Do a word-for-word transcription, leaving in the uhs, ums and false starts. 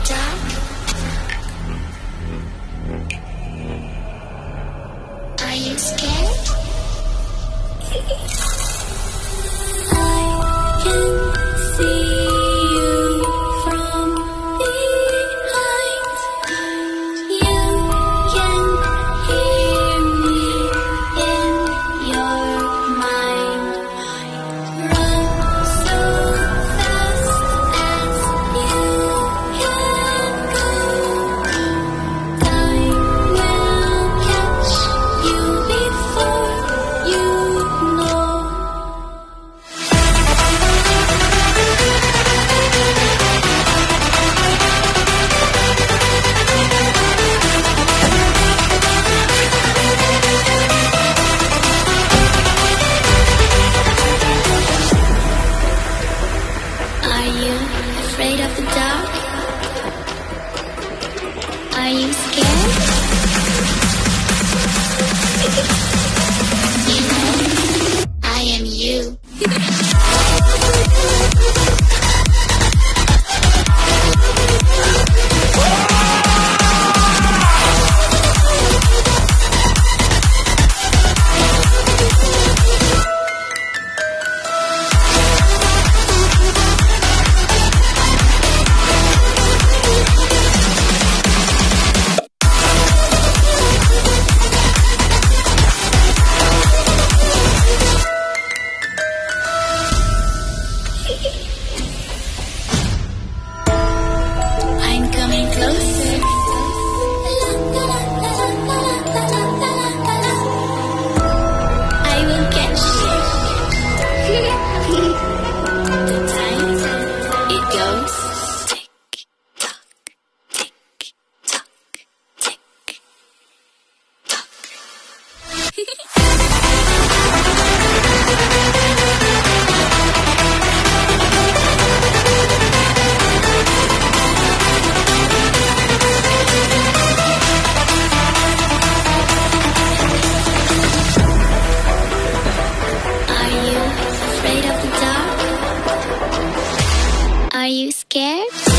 dark? Are you scared? I can see you from behind. You can hear me in your mind. Run so fast as you can go. Time will catch you before you know. Are you afraid of the dark? Are you scared? You know, I am you. I'm coming closer. I will catch you. The time it goes tick tock, tick tock, tick tock. Are you afraid of the dark? Are you scared?